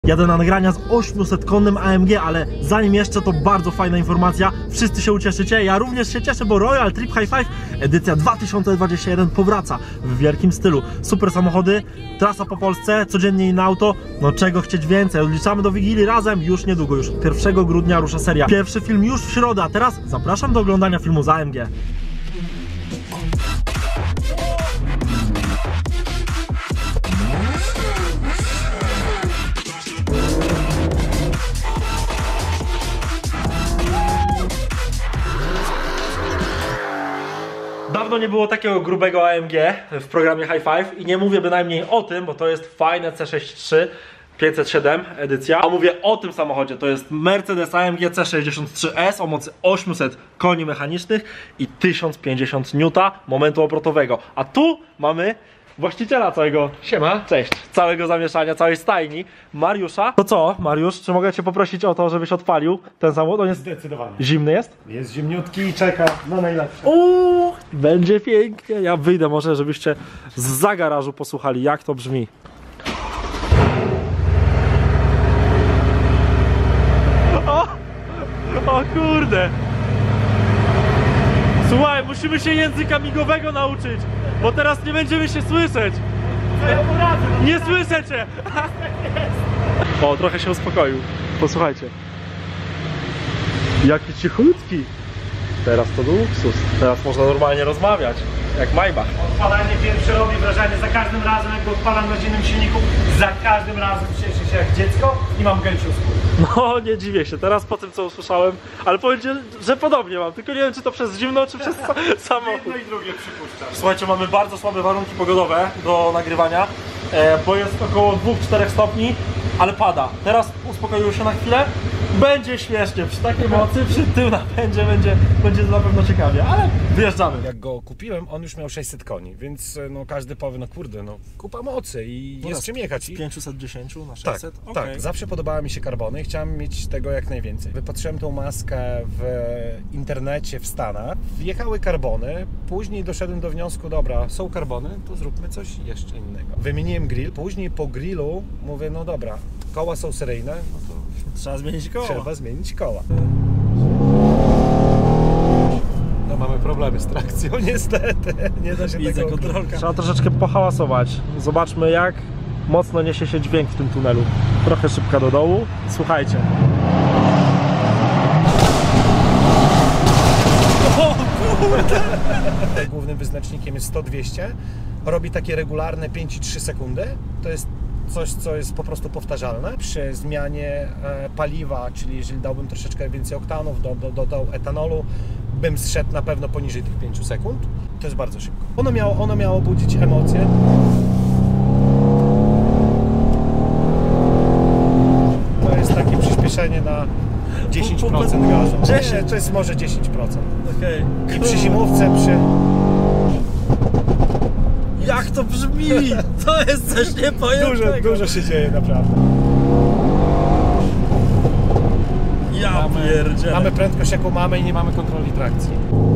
Jadę na nagrania z 800-konnym AMG, ale zanim jeszcze to bardzo fajna informacja. Wszyscy się ucieszycie, ja również się cieszę, bo Royal Trip High Five edycja 2021 powraca w wielkim stylu. Super samochody, trasa po Polsce, codziennie inne auto, no czego chcieć więcej. Odliczamy do Wigilii razem, już niedługo, już 1 grudnia rusza seria. Pierwszy film już w środę, a teraz zapraszam do oglądania filmu z AMG. Dawno nie było takiego grubego AMG w programie High Five i nie mówię bynajmniej o tym, bo to jest fajne C63 507 edycja, a mówię o tym samochodzie. To jest Mercedes AMG C63S o mocy 800 koni mechanicznych i 1050 N momentu obrotowego. A tu mamy właściciela całego, siema, cześć, całego zamieszania, całej stajni, Mariusza. To co, Mariusz, czy mogę cię poprosić o to, żebyś odpalił ten samochód? On jest zdecydowanie. Zimny jest? Jest zimniutki i czeka na najlepsze. Będzie pięknie. Ja wyjdę może, żebyście zza garażu posłuchali, jak to brzmi. O kurde. Słuchaj, musimy się języka migowego nauczyć, bo teraz nie będziemy się słyszeć. Nie słyszę cię. O, trochę się uspokoił. Posłuchajcie. Jaki cichutki. Teraz to luksus. Teraz można normalnie rozmawiać. Jak Maybach. Odpalanie pierwsze robi wrażenie za każdym razem, jak go odpalam na zimnym silniku. Za każdym razem cieszę się jak dziecko i mam gęsią skórę. No, nie dziwię się. Teraz po tym, co usłyszałem, ale powiem ci, że podobnie mam. Tylko nie wiem, czy to przez zimno, czy przez samochód. Jedno i drugie przypuszczam. Słuchajcie, mamy bardzo słabe warunki pogodowe do nagrywania, bo jest około 2-4 stopni, ale pada. Teraz uspokoiło się na chwilę. Będzie śmiesznie, przy takiej mocy, przy tym napędzie będzie na pewno ciekawie, ale wyjeżdżamy. Jak go kupiłem, on już miał 600 koni, więc no, każdy powie, no kurde, no kupa mocy i jest czym jechać. Z 510 na 600? Tak, okay. tak, zawsze podobały mi się karbony i chciałem mieć tego jak najwięcej. Wypatrzyłem tą maskę w internecie w Stanach, wjechały karbony, później doszedłem do wniosku, dobra, są karbony, to zróbmy coś jeszcze innego. Wymieniłem grill, później po grillu mówię, no dobra, koła są seryjne, no to trzeba zmienić koła. Trzeba zmienić koła. No mamy problemy z trakcją, niestety. Nie da się Widzę tego kontrolka. Trzeba troszeczkę pohałasować. Zobaczmy, jak mocno niesie się dźwięk w tym tunelu. Trochę szybka do dołu. Słuchajcie. O kurde! Głównym wyznacznikiem jest 100-200. Robi takie regularne 5,3 sekundy. To jest coś, co jest po prostu powtarzalne. Przy zmianie paliwa, czyli jeżeli dałbym troszeczkę więcej oktanów, dodał etanolu, bym zszedł na pewno poniżej tych 5 sekund. To jest bardzo szybko. Ono miało budzić emocje. To jest takie przyspieszenie na 10% gazu. 10? To jest może 10%. Okay. I przy zimówce, Jak to brzmi? To jest coś niepojętego. Dużo się dzieje naprawdę. Ja pierdzielę. Mamy prędkość jaką mamy i nie mamy kontroli trakcji.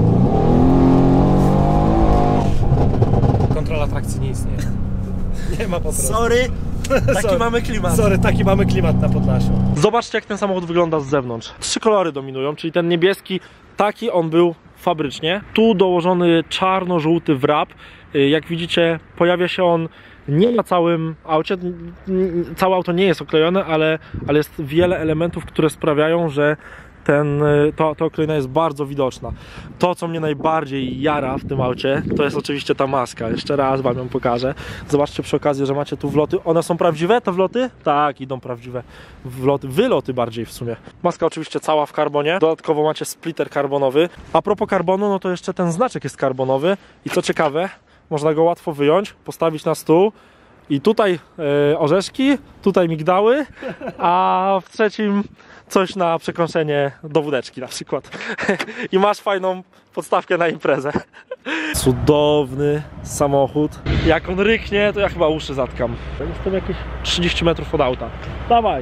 Kontrola trakcji nie istnieje. Nie ma po prostu. Sorry, taki mamy klimat. Sorry, taki mamy klimat na Podlasiu. Zobaczcie, jak ten samochód wygląda z zewnątrz. 3 kolory dominują, czyli ten niebieski, taki on był fabrycznie. Tu dołożony czarno-żółty wrap. Jak widzicie, pojawia się on nie na całym aucie. Całe auto nie jest oklejone, ale jest wiele elementów, które sprawiają, że ta oklejna jest bardzo widoczna. To, co mnie najbardziej jara w tym aucie, to jest oczywiście ta maska. Jeszcze raz wam ją pokażę. Zobaczcie przy okazji, że macie tu wloty. One są prawdziwe, te wloty? Tak, idą prawdziwe wloty, wyloty bardziej w sumie. Maska oczywiście cała w karbonie. Dodatkowo macie splitter karbonowy. A propos karbonu, no to jeszcze ten znaczek jest karbonowy. I co ciekawe, można go łatwo wyjąć, postawić na stół. I tutaj orzeszki, tutaj migdały, a w trzecim coś na przekąszenie do wódeczki na przykład. I masz fajną podstawkę na imprezę. Cudowny samochód. Jak on ryknie, to ja chyba uszy zatkam. Jestem jakieś 30 metrów od auta. Dawaj!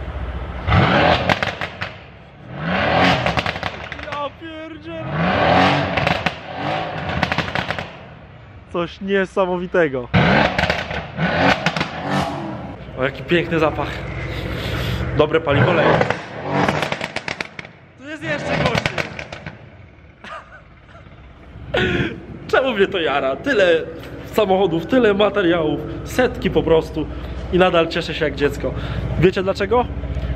Ja pierdzielę! Coś niesamowitego. O, jaki piękny zapach. Dobre paliwo leje. Tu jest jeszcze gościu. Czemu mnie to jara? Tyle samochodów, tyle materiałów, setki po prostu i nadal cieszę się jak dziecko. Wiecie dlaczego?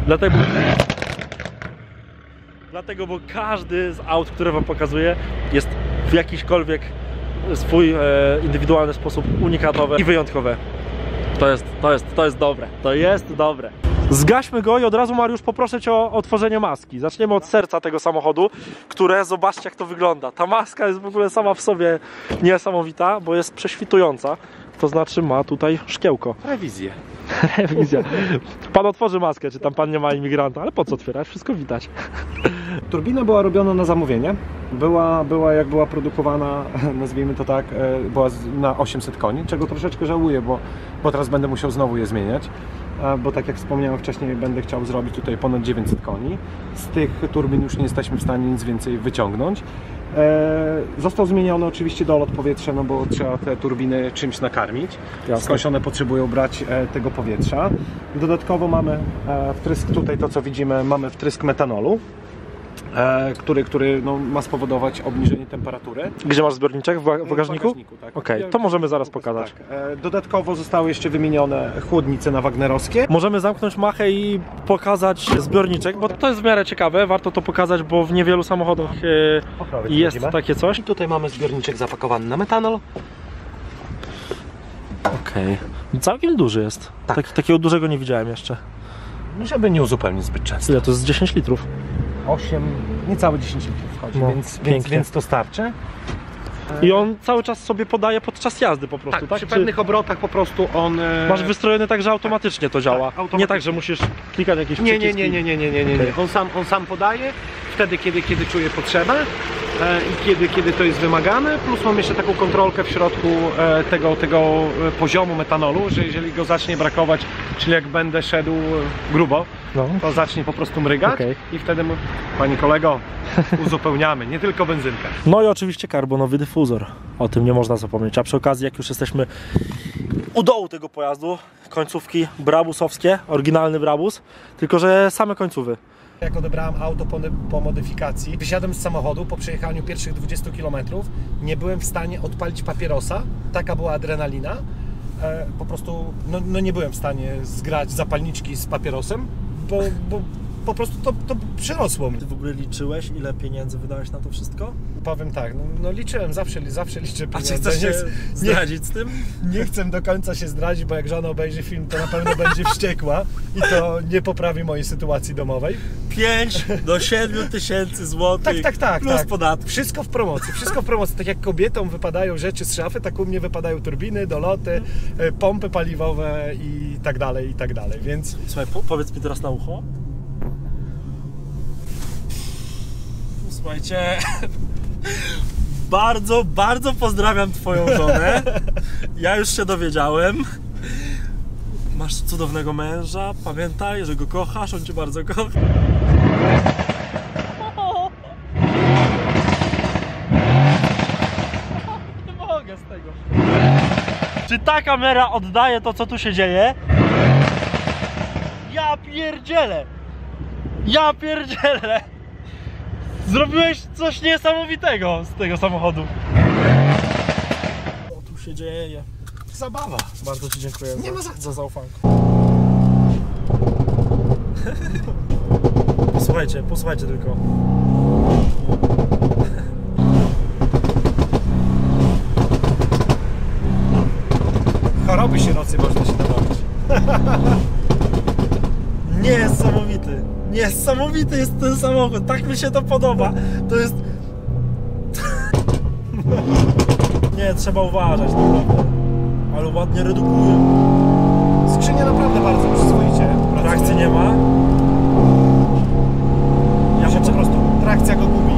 Dlatego, bo każdy z aut, które wam pokazuję, jest w jakiśkolwiek swój indywidualny sposób unikatowe i wyjątkowe. To jest dobre. To jest dobre. Zgaśmy go i od razu, Mariusz, poproszę cię o otworzenie maski. Zaczniemy od serca tego samochodu, które, zobaczcie jak to wygląda. Ta maska jest w ogóle sama w sobie niesamowita, bo jest prześwitująca. To znaczy ma tutaj szkiełko. Rewizję. Rewizja. Pan otworzy maskę, czy tam pan nie ma imigranta, ale po co otwierać? Wszystko widać. Turbina była robiona na zamówienie. Jak była produkowana, nazwijmy to tak, była na 800 koni, czego troszeczkę żałuję, bo teraz będę musiał znowu je zmieniać. Bo tak jak wspomniałem wcześniej, będę chciał zrobić tutaj ponad 900 koni. Z tych turbin już nie jesteśmy w stanie nic więcej wyciągnąć. Został zmieniony oczywiście dolot powietrza, no bo trzeba te turbiny czymś nakarmić. Skądś one potrzebują brać tego powietrza. Dodatkowo mamy wtrysk, tutaj to co widzimy, mamy wtrysk metanolu, który no, ma spowodować obniżenie temperatury. Gdzie masz zbiorniczek? W bagażniku? Tak. Okej, to możemy zaraz pokazać. Tak. Dodatkowo zostały jeszcze wymienione chłodnice na wagnerowskie. Możemy zamknąć machę i pokazać zbiorniczek, bo to jest w miarę ciekawe, warto to pokazać, bo w niewielu samochodach jest takie coś. I tutaj mamy zbiorniczek zapakowany na metanol. Okej. Całkiem duży jest. Tak. Takiego dużego nie widziałem jeszcze. Żeby nie uzupełnić zbyt często. Ile to jest? 10 litrów. 8, niecałe 10 litrów wchodzi, No, więc to starczy. I on cały czas sobie podaje podczas jazdy po prostu, tak? Przy pewnych obrotach po prostu on... Masz wystrojony tak, że automatycznie to działa. automatycznie. Nie tak, że musisz klikać jakieś Nie. przyciski. Okay. On sam podaje wtedy, kiedy czuje potrzebę i kiedy to jest wymagane. Plus mam jeszcze taką kontrolkę w środku tego poziomu metanolu, że jeżeli go zacznie brakować, czyli jak będę szedł grubo, to zacznie po prostu mrygać i wtedy, panie kolego, uzupełniamy, nie tylko benzynkę. No i oczywiście karbonowy dyfuzor, o tym nie można zapomnieć, a przy okazji jak już jesteśmy u dołu tego pojazdu, końcówki brabusowskie, oryginalny brabus, tylko że same końcówy. Jak odebrałem auto po modyfikacji, wysiadłem z samochodu po przejechaniu pierwszych 20 km, nie byłem w stanie odpalić papierosa, taka była adrenalina, po prostu no nie byłem w stanie zgrać zapalniczki z papierosem, bo po prostu to przyrosło mnie. Ty w ogóle liczyłeś, ile pieniędzy wydałeś na to wszystko? Powiem tak, no liczyłem, zawsze liczę pieniądze. A czy chcesz się zdradzić z tym? Nie chcę do końca się zdradzić, bo jak żona obejrzy film, to na pewno będzie wściekła i to nie poprawi mojej sytuacji domowej. 5 do 7 tysięcy złotych tak, plus podatki. Wszystko w promocji, Tak jak kobietom wypadają rzeczy z szafy, tak u mnie wypadają turbiny, doloty, pompy paliwowe i tak dalej, więc... Słuchaj, powiedz mi teraz na ucho. Słuchajcie, bardzo pozdrawiam twoją żonę. Ja już się dowiedziałem. Masz cudownego męża, pamiętaj, że go kochasz, on cię bardzo kocha. Nie mogę z tego. Czy ta kamera oddaje to, co tu się dzieje? Ja pierdzielę! Zrobiłeś coś niesamowitego z tego samochodu. Co tu się dzieje? Zabawa. Bardzo ci dziękuję za zaufanko. Posłuchajcie tylko. Choroby sierocy można się nabawić. Niesamowity jest ten samochód, tak mi się to podoba. To jest... Nie, trzeba uważać naprawdę. Ale ładnie redukuje. Skrzynia naprawdę bardzo przyzwoicie. Trakcji nie ma. Po prostu trakcja go gubi.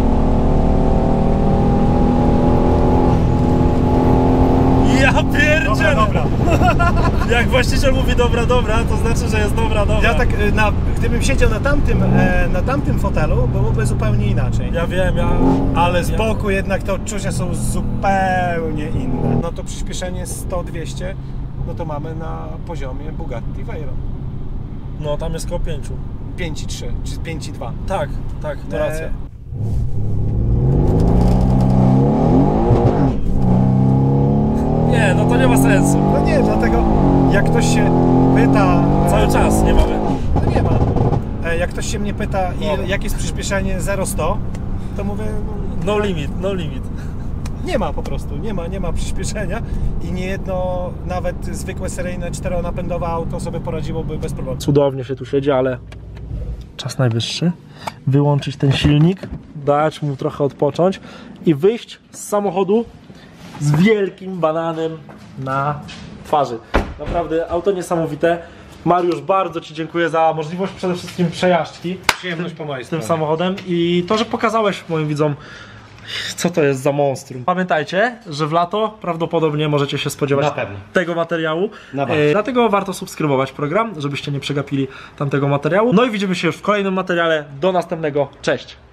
Ja pierdzielę! Dobra. Jak właściciel mówi dobra, to znaczy, że jest dobra. Ja tak, gdybym siedział na tamtym fotelu, byłoby zupełnie inaczej. Ja wiem, ale z boku jednak te odczucia są zupełnie inne. No to przyspieszenie 100-200, no to mamy na poziomie Bugatti Veyron. No, tam jest koło 5. 5,3 czy 5,2. Tak, to racja. Nie, no to nie ma sensu. No nie, dlatego jak ktoś się pyta... Cały czas nie mamy. No nie ma. Jak ktoś się mnie pyta, No. jakie jest przyspieszenie 0-100, to mówię... No limit, no limit. Nie ma po prostu, nie ma przyspieszenia i niejedno, nawet zwykłe seryjne 4-napędowe auto sobie poradziłoby bez problemu. Cudownie się tu siedzi, ale czas najwyższy. Wyłączyć ten silnik, dać mu trochę odpocząć i wyjść z samochodu z wielkim bananem na twarzy. Naprawdę auto niesamowite. Mariusz, bardzo Ci dziękuję za możliwość przede wszystkim przejażdżki Przyjemność po mojej tym stronie. samochodem i to, że pokazałeś moim widzom, co to jest za monstrum. Pamiętajcie, że w lato prawdopodobnie możecie się spodziewać Na pewno. tego materiału. Na bank. Dlatego warto subskrybować program, żebyście nie przegapili tamtego materiału. No i widzimy się już w kolejnym materiale. Do następnego. Cześć!